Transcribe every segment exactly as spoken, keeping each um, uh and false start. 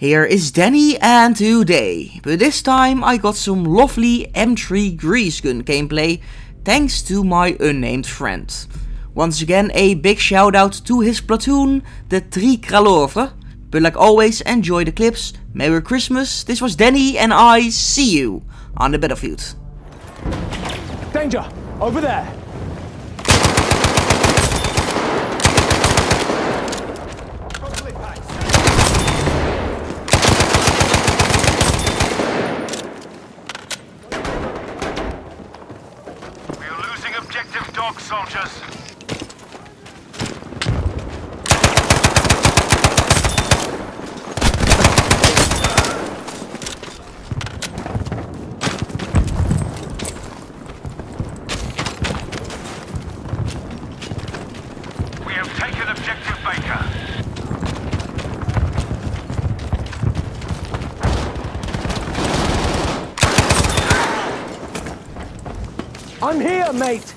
Here is Danny, and today, but this time I got some lovely M three grease gun gameplay thanks to my unnamed friend. Once again a big shout out to his platoon, the Tricolore. But like always, enjoy the clips, Merry Christmas, this was Danny and I see you on the battlefield. Danger! Over there! Objective dog, soldiers. We have taken objective Baker. I'm here, mate!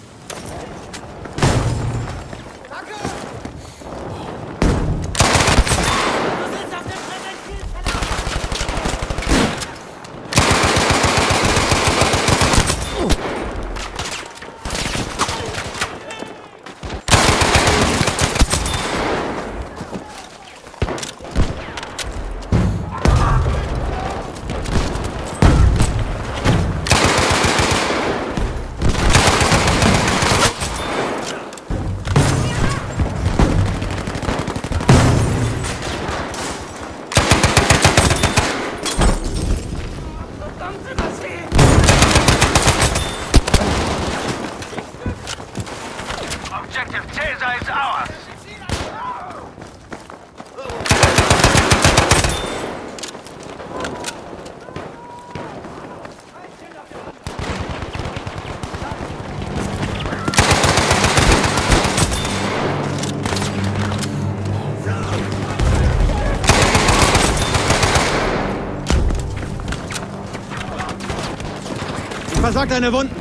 Objective Taser is ours! Versagt deine Wunden!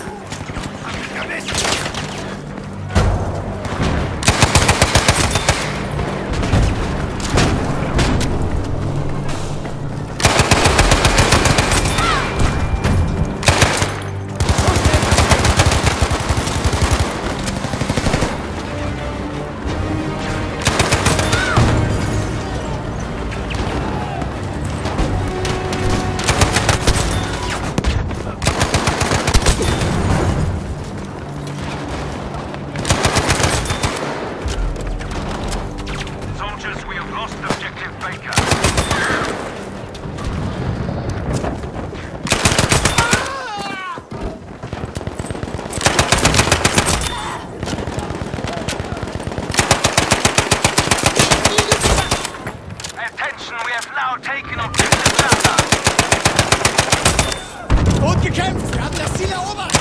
Gut gekämpft! Wir haben das Ziel erobert!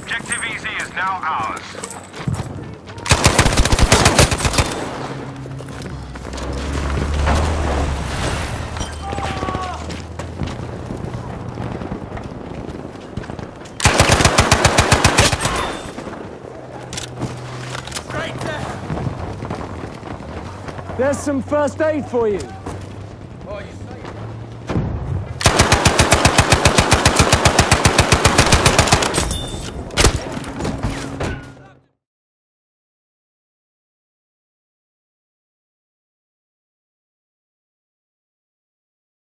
Objective easy is now ours. There's some first aid for you.